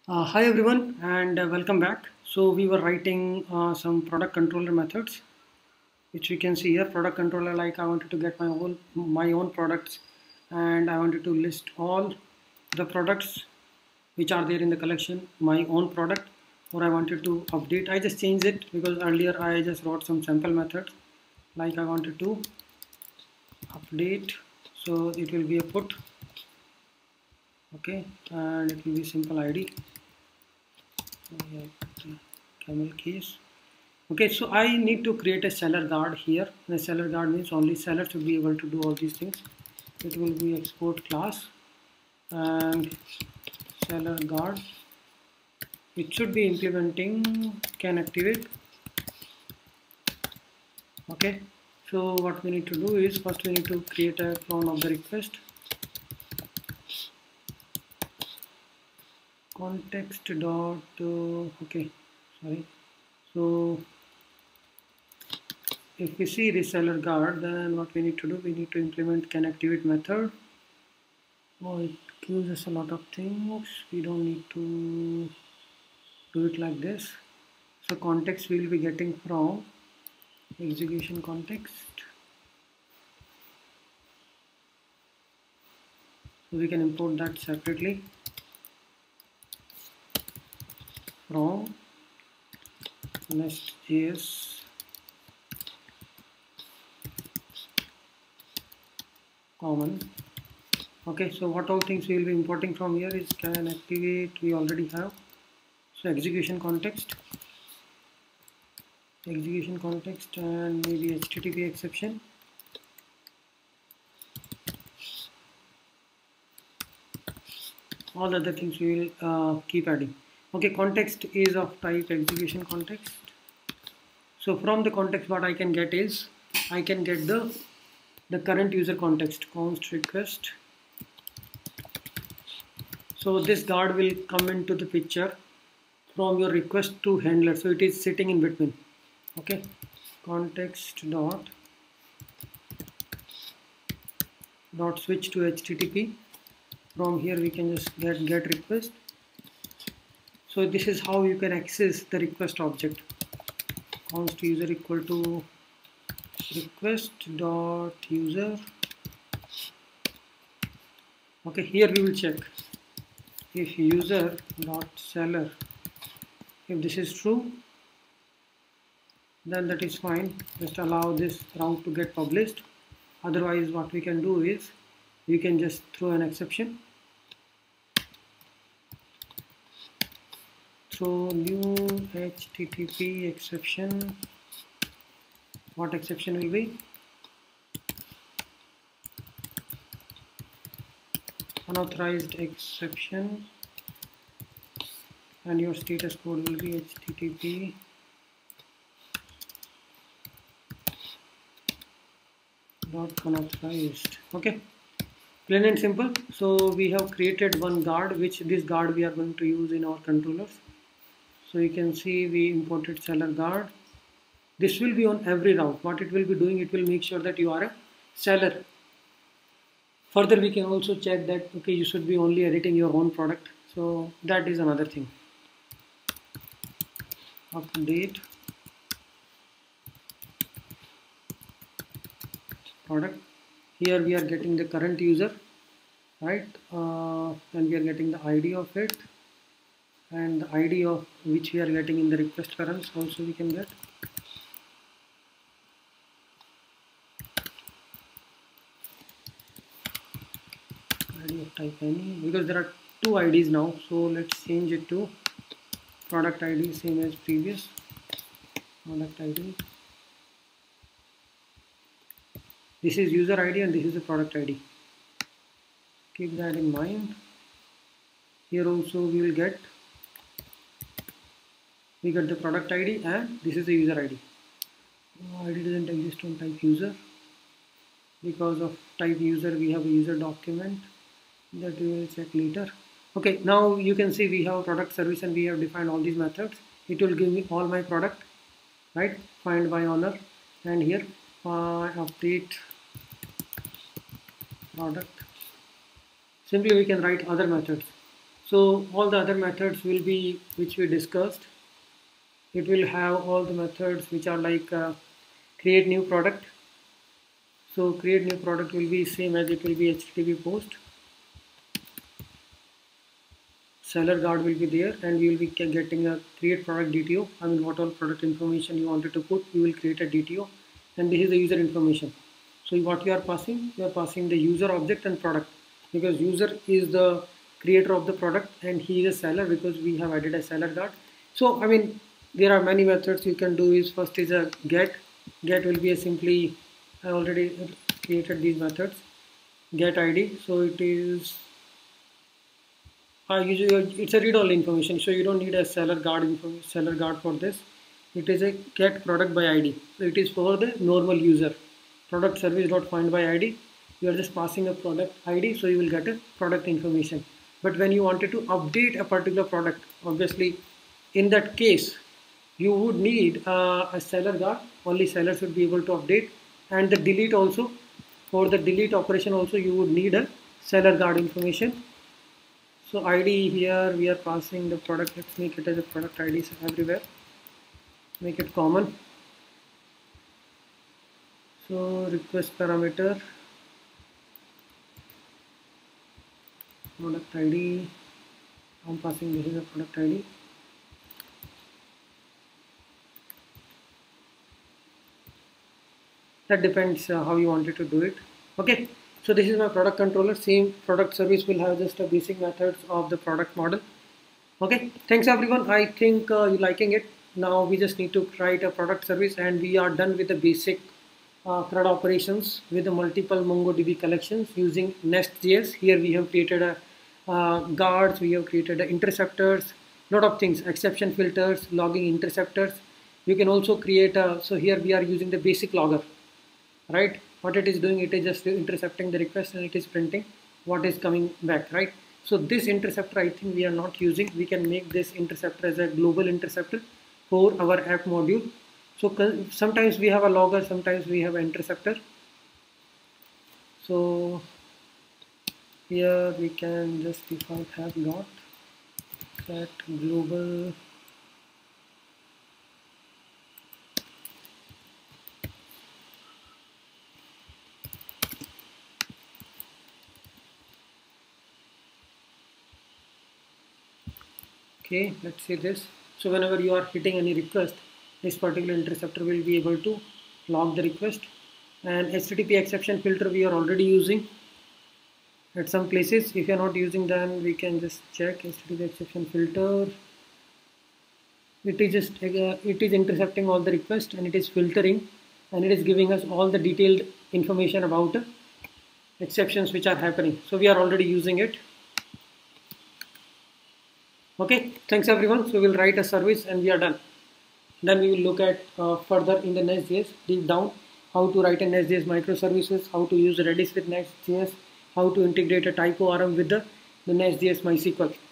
Hi everyone and welcome back. So we were writing some product controller methods, which we can see here. Product controller, like I wanted to get my own products, and I wanted to list all the products which are there in the collection, my own product, or I wanted to update. I just changed it because earlier I just wrote some sample methods, like I wanted to update. So it will be a put, okay, and it will be simple ID. Camel case. Okay, so I need to create a seller guard here. The seller guard means only seller should be able to do all these things. It will be export class and seller guard. It should be implementing can activate. Okay, so what we need to do is first we need to create a clone of the request. Context dot okay, sorry. So if we see reseller guard, then what we need to do, we need to implement can activate method. Oh, it gives us a lot of things. We don't need to do it like this. So context we will be getting from execution context. So we can import that separately from Nest.js common. Okay, so what all things we will be importing from here is can activate, we already have. So execution context and maybe HTTP exception. All other things we will keep adding. Okay, context is of type execution context. So from the context what I can get is I can get the current user context const request. So this guard will come into the picture from your request to handler, so it is sitting in between. Okay, context dot switch to HTTP. From here we can just get request. So this is how you can access the request object. Const user equal to request dot user. Okay, here we will check if user dot seller, if this is true, then that is fine. Just allow this route to get published. Otherwise what we can do is we can just throw an exception. Throw new HTTP exception. What exception will be? Unauthorized exception, and your status code will be HTTP dot unauthorized. Okay, plain and simple. So we have created one guard, which this guard we are going to use in our controllers. So you can see we imported seller guard. This will be on every route. What it will be doing, it will make sure that you are a seller. Further we can also check that okay, you should be only editing your own product. So that is another thing. Update product. Here we are getting the current user, right? And we are getting the ID of it, and the ID of which we are getting in the request params also we can get. ID of type any, because there are two IDs now, so let's change it to product ID, same as previous. Product ID, this is user ID and this is the product ID. Keep that in mind. Here also we get the product ID and this is the user ID. ID doesn't exist on type user. Because of type user we have a user document that we will check later. Okay, now you can see we have product service and we have defined all these methods. It will give me all my product, right? Find by owner, and here update product. Simply we can write other methods. So all the other methods will be which we discussed. It will have all the methods which are like create new product. So create new product will be same as it will be HTTP post. Seller guard will be there, and we will be getting a create product DTO. I mean, what all product information you wanted to put, you will create a DTO, and this is the user information. So what you are passing the user object and product, because user is the creator of the product and he is a seller because we have added a seller guard. So I mean, there are many methods you can do. Is first is a get. Get will be a simply, I already created these methods. Get ID. So it is usually it's a read-only information, so you don't need a seller guard for this. It is a get product by ID, so it is for the normal user. Product service dot find by ID. You are just passing a product ID, so you will get a product information. But when you wanted to update a particular product, obviously, in that case, you would need a seller guard. Only sellers should be able to update, and the delete also. For the delete operation also, you would need a seller guard information. So ID here we are passing the product. Let's make it as a product ID everywhere. Make it common. So request parameter product ID. I'm passing this is a product ID. That depends how you wanted to do it. Okay. So this is my product controller. Same product service will have just a basic methods of the product model. Okay, thanks everyone. I think you're liking it. Now we just need to write a product service, and we are done with the basic CRUD operations with the multiple MongoDB collections using Nest.js. Here we have created a guards, we have created interceptors, lot of things, exception filters, logging interceptors. You can also create a, so here we are using the basic logger, right? What it is doing, it is just intercepting the request and it is printing what is coming back, right? So this interceptor I think we are not using. We can make this interceptor as a global interceptor for our app module. So sometimes we have a logger, sometimes we have an interceptor. So here we can just default have got set global okay, let's see this. So whenever you are hitting any request, this particular interceptor will be able to log the request. And HTTP exception filter we are already using at some places. If you are not using, then we can just check HTTP exception filter. It is just it is intercepting all the requests and it is filtering, and it is giving us all the detailed information about exceptions which are happening. So we are already using it. Okay, thanks everyone. So we'll write a service and we are done. Then we will look at further in the Nest.js, deep down, how to write a Nest.js microservices, how to use Redis with Nest.js, how to integrate a TypeORM with the Nest.js MySQL.